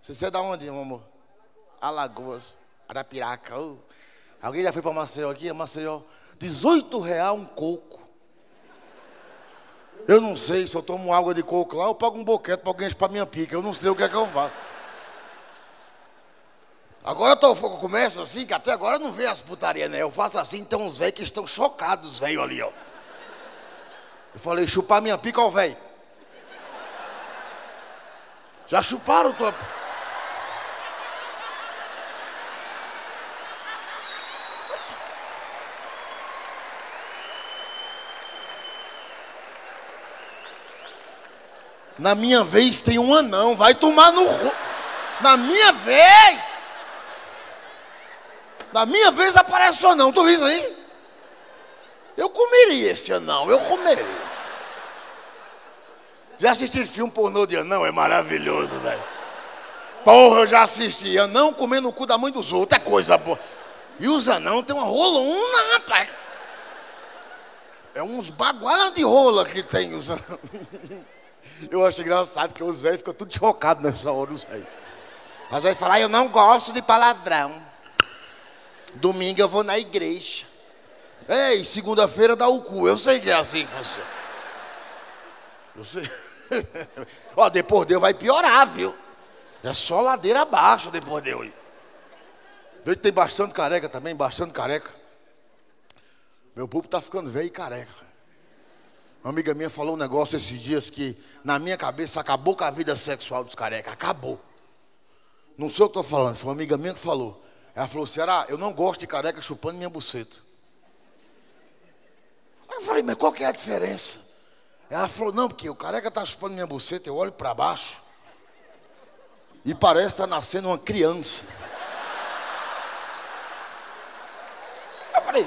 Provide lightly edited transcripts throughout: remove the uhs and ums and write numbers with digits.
Você é da onde, meu amor? Alagoas, Arapiraca. Alguém já foi pra Maceió aqui? Maceió. R$18 um coco. Eu não sei se eu tomo água de coco lá, eu pago um boquete pra alguém pra minha pica. Eu não sei o que é que eu faço. Agora eu começo assim, que até agora não vê as putarias, né? Eu faço assim, então uns velhos que estão chocados, os velhos ali, ó. Eu falei, chupar minha pica, ó, velho. Já chuparam tua... Na minha vez tem um anão, vai tomar no... Na minha vez! Na minha vez aparece o anão, tu viu isso aí? Eu comeria esse anão, eu comeria. Já assisti filme pornô de anão? É maravilhoso, velho. Porra, eu já assisti. Anão comendo o cu da mãe dos outros, é coisa boa. E os anão tem uma rolona, rapaz. É uns baguados de rola que tem os anão. Eu acho engraçado, porque os velhos ficam tudo chocados nessa hora, os velhos. Às vezes falam, eu não gosto de palavrão. Domingo eu vou na igreja. Ei, segunda-feira dá o cu. Eu sei que é assim que funciona. Eu sei. Ó, depois de eu vai piorar, viu? É só ladeira abaixo depois de eu ir. Vejo que tem bastante careca também, bastante careca. Meu público tá ficando velho e careca. Uma amiga minha falou um negócio esses dias que, na minha cabeça, acabou com a vida sexual dos carecas. Acabou. Não sei o que eu tô falando, foi uma amiga minha que falou. Ela falou, Ceará, eu não gosto de careca chupando minha buceta. Aí eu falei, mas qual que é a diferença? Ela falou, não, porque o careca tá chupando minha buceta, eu olho para baixo e parece que tá nascendo uma criança. Eu falei...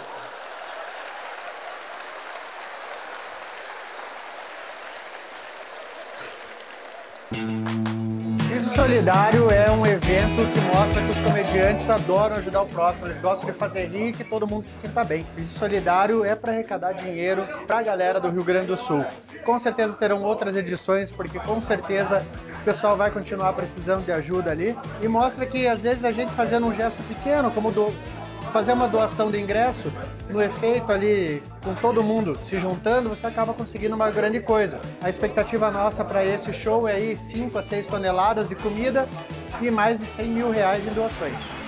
Riso Solidário é um evento que mostra que os comediantes adoram ajudar o próximo, eles gostam de fazer rir e que todo mundo se sinta bem. Riso Solidário é para arrecadar dinheiro para a galera do Rio Grande do Sul. Com certeza terão outras edições, porque com certeza o pessoal vai continuar precisando de ajuda ali. E mostra que às vezes a gente fazendo um gesto pequeno, como fazer uma doação de ingresso, no efeito ali, com todo mundo se juntando, você acaba conseguindo uma grande coisa. A expectativa nossa para esse show é aí 5 a 6 toneladas de comida e mais de R$100 mil em doações.